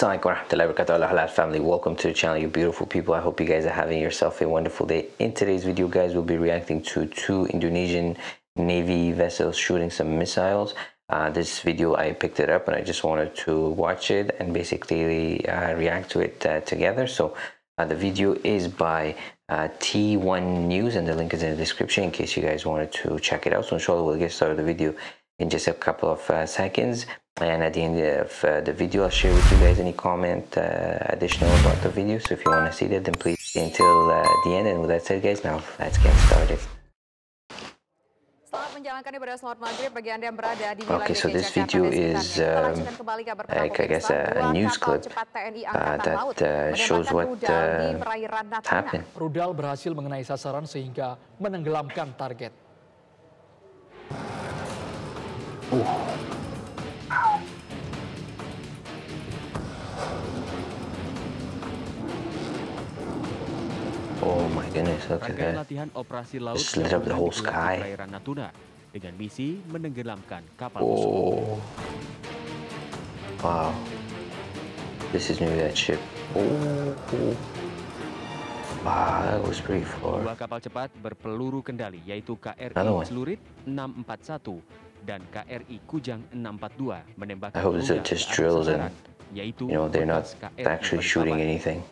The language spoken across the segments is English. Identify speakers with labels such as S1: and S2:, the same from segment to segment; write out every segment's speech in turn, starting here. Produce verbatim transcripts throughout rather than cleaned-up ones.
S1: Assalamualaikum warahmatullahi wabarakatuh, Al Halal family. Welcome to the channel, you beautiful people. I hope you guys are having yourself a wonderful day. In today's video, guys, we'll be reacting to two Indonesian Navy vessels shooting some missiles. Uh, this video, I picked it up and I just wanted to watch it and basically uh, react to it uh, together. So uh, the video is by uh, T one News and the link is in the description in case you guys wanted to check it out. So inshallah, we'll get started with the video in just a couple of uh, seconds, and at the end of uh, the video I'll share with you guys any comment uh, additional about the video. So if you want to see that, then please stay until uh, the end. And with that said, guys, now let's get started. Okay, so this video is um, like, I guess a, a news clip uh, that uh, shows what uh, happened.
S2: Rudal berhasil mengenai sasaran sehingga menenggelamkan target.
S1: Ooh. Oh my goodness, look at that. Just lit up the whole sky.
S3: Dengan misi menenggelamkan kapal
S1: musuh. Wow. This is maybe that ship. Oh. Wow, that was pretty far.
S3: Dua kapal cepat berpeluru kendali yaitu K R I Celurit enam empat satu dan K R I Kujang enam empat dua menembakkan.
S1: I hope this is just drills and, you know, they're not actually shooting anything.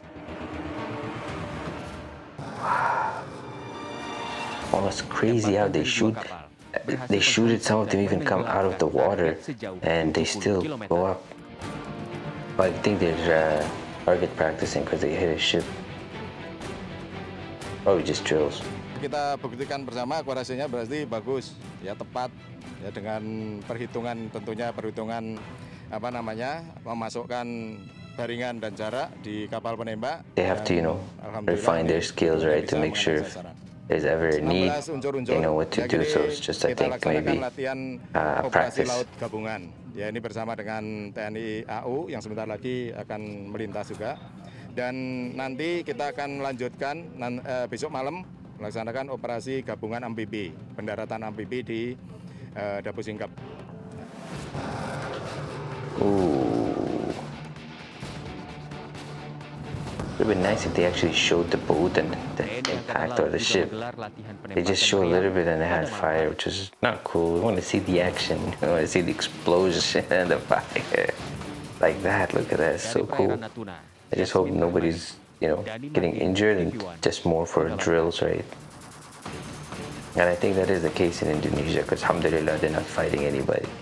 S1: Wow. Oh, it's crazy how they shoot. They shoot it, some of them even come out of the water and they still go up. But I think they're uh, target practicing because they hit a ship. Probably just drills.
S4: Kita buktikan bersama akurasinya berarti bagus, ya tepat, ya dengan perhitungan tentunya perhitungan apa namanya memasukkan baringan dan jarak di kapal penembak.
S1: They have to, you know, refine their skills, right, to make sure if there's ever a need, they know what to do. So it's just, I think, maybe uh, practice.
S4: Laut gabungan. Ya, ini bersama dengan T N I A U yang sebentar lagi akan melintas juga. Dan nanti kita akan melanjutkan uh, besok malam melaksanakan operasi gabungan amfibi, pendaratan amfibi di uh, Dapu Singkep.
S1: Ooh. It would be nice if they actually showed the boat and the impact of the ship. They just show a little bit and they had fire, which is not cool. We want to see the action. We want to see the explosion and the fire. Like that, look at that, it's so cool. I just hope nobody's, you know, getting injured and just more for drills, right? And I think that is the case in Indonesia because, alhamdulillah, they're not fighting anybody.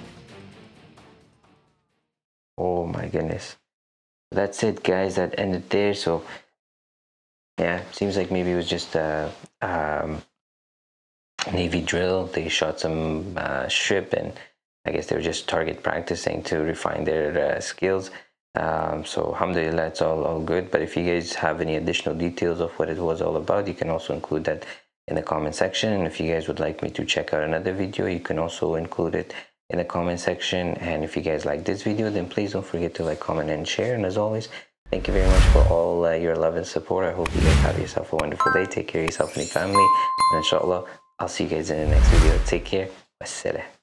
S1: Oh my goodness. That's it, guys. That ended there. So, yeah, seems like maybe it was just a um, Navy drill. They shot some uh, ship and I guess they were just target practicing to refine their uh, skills. Um, so alhamdulillah, it's all, all good. But if you guys have any additional details of what it was all about, you can also include that in the comment section. And if you guys would like me to check out another video, you can also include it in the comment section. And if you guys like this video, then please don't forget to like, comment, and share. And as always, thank you very much for all uh, your love and support. I hope you guys have yourself a wonderful day. Take care of yourself and your family. And inshallah, I'll see you guys in the next video. Take care. Wassalam.